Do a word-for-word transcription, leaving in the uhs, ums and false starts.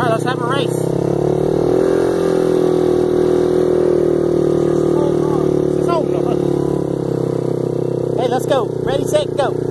car. Let's have a race. She's holding on. Hey, let's go. Ready, set, go.